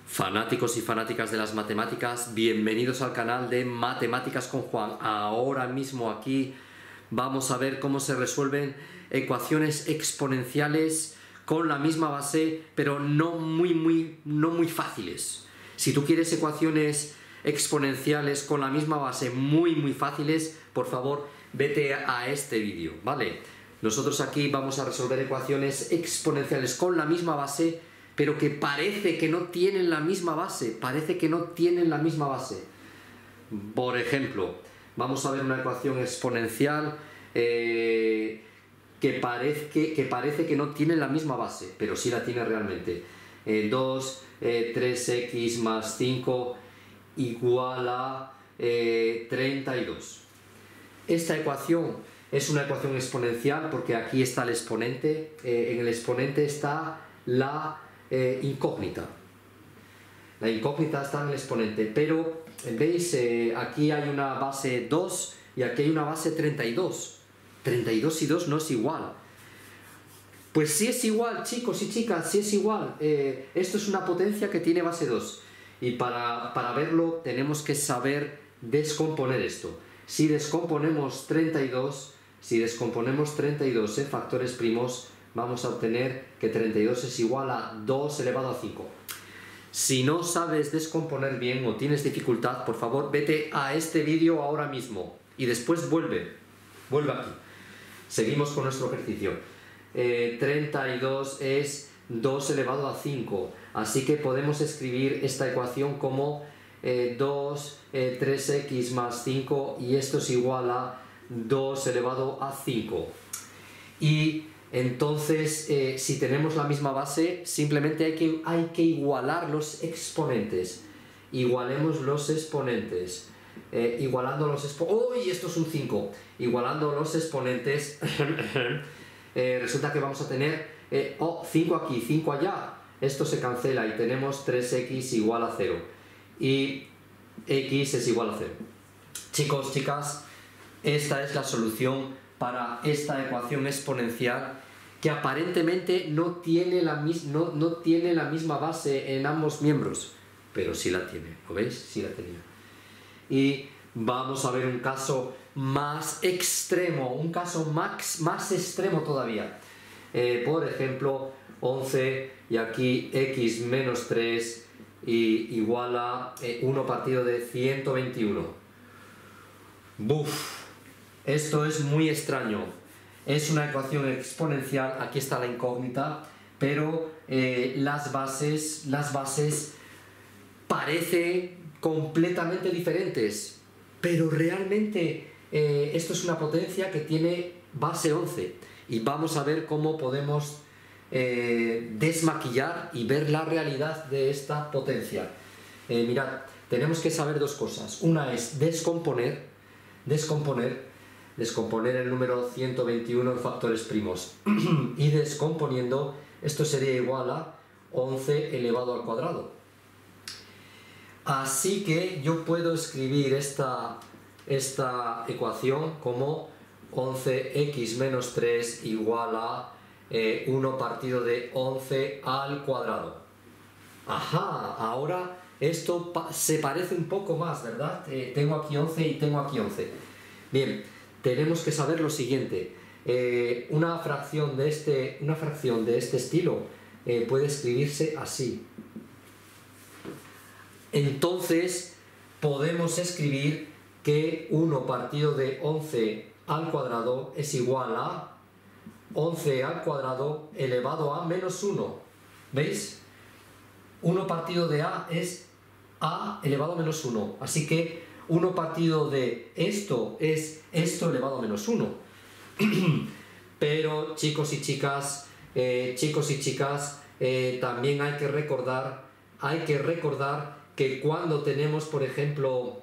Fanáticos y fanáticas de las matemáticas, bienvenidos al canal de Matemáticas con Juan. Ahora mismo aquí vamos a ver cómo se resuelven ecuaciones exponenciales con la misma base, pero no muy fáciles. Si tú quieres ecuaciones exponenciales con la misma base muy fáciles, por favor, vete a este vídeo, ¿vale? Nosotros aquí vamos a resolver ecuaciones exponenciales con la misma base, pero que parece que no tienen la misma base, Por ejemplo, vamos a ver una ecuación exponencial que parece que no tiene la misma base, pero sí la tiene realmente. 3x más 5 igual a 32. Esta ecuación es una ecuación exponencial porque aquí está el exponente, en el exponente está la incógnita. La incógnita está en el exponente, pero veis, aquí hay una base 2 y aquí hay una base 32. 32 y 2 no es igual. Pues sí es igual, chicos y chicas, sí es igual. Esto es una potencia que tiene base 2. Y para verlo tenemos que saber descomponer esto. Si descomponemos 32 en factores primos, vamos a obtener que 32 es igual a 2 elevado a 5. Si no sabes descomponer bien o tienes dificultad, por favor, vete a este vídeo ahora mismo y después vuelve aquí. Seguimos con nuestro ejercicio. 32 es 2 elevado a 5, así que podemos escribir esta ecuación como 3x más 5 y esto es igual a 2 elevado a 5. Y entonces, si tenemos la misma base, simplemente hay que igualar los exponentes. Igualemos los exponentes. Igualando los exponentes... ¡Uy! Esto es un 5. Igualando los exponentes, resulta que vamos a tener 5 aquí, 5 allá. Esto se cancela y tenemos 3x igual a 0. Y x es igual a 0. Chicos, chicas, esta es la solución para esta ecuación exponencial que aparentemente no tiene la misma base en ambos miembros, pero sí la tiene, ¿lo veis? Sí la tenía. Y vamos a ver un caso más extremo, un caso más extremo todavía. Por ejemplo, 11 y aquí x menos 3 y igual a 1 partido de 121. ¡Buf! Esto es muy extraño. Es una ecuación exponencial, aquí está la incógnita, pero las bases parecen completamente diferentes, pero realmente esto es una potencia que tiene base 11 y vamos a ver cómo podemos desmaquillar y ver la realidad de esta potencia. Mirad, tenemos que saber dos cosas. Una es descomponer el número 121 en factores primos y descomponiendo esto sería igual a 11 elevado al cuadrado. Así que yo puedo escribir esta ecuación como 11x menos 3 igual a 1 partido de 11 al cuadrado. Ajá, ahora esto se parece un poco más, ¿verdad? Tengo aquí 11 y tengo aquí 11. Bien, tenemos que saber lo siguiente. Una fracción de este estilo puede escribirse así. Entonces podemos escribir que 1 partido de 11 al cuadrado es igual a 11 al cuadrado elevado a menos 1. ¿Veis? 1 partido de a es a elevado a menos 1. Así que 1 partido de esto es esto elevado a menos 1. Pero chicos y chicas, también hay que recordar que cuando tenemos, por ejemplo,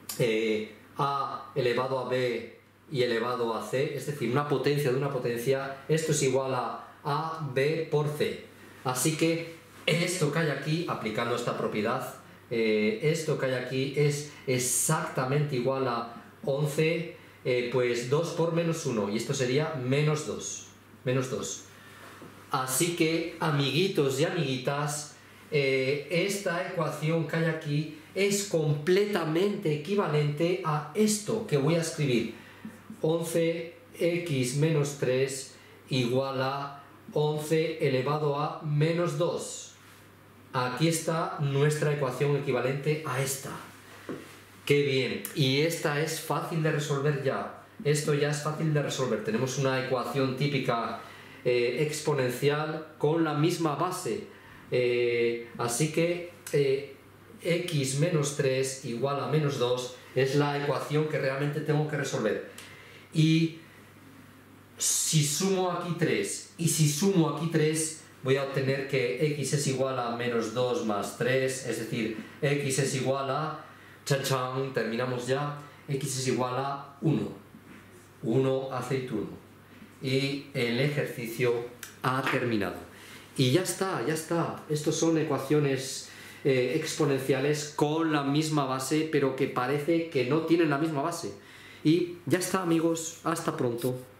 a elevado a b y elevado a c, es decir, una potencia de una potencia, esto es igual a b por c. Así que esto que hay aquí, aplicando esta propiedad, esto que hay aquí es exactamente igual a 11, pues 2 por menos 1, y esto sería menos 2. Así que, amiguitos y amiguitas, esta ecuación que hay aquí es completamente equivalente a esto que voy a escribir. 11x menos 3 igual a 11 elevado a menos 2. Aquí está nuestra ecuación equivalente a esta. ¡Qué bien! Y esta es fácil de resolver ya. Esto ya es fácil de resolver. Tenemos una ecuación típica exponencial con la misma base. Así que x menos 3 igual a menos 2 es la ecuación que realmente tengo que resolver. Y si sumo aquí 3 y si sumo aquí 3, voy a obtener que x es igual a menos 2 más 3, es decir, x es igual a, ¡chan! Terminamos ya, x es igual a 1 aceituno. Y el ejercicio ha terminado. Y ya está. Estos son ecuaciones exponenciales con la misma base, pero que parece que no tienen la misma base. Y ya está, amigos, hasta pronto.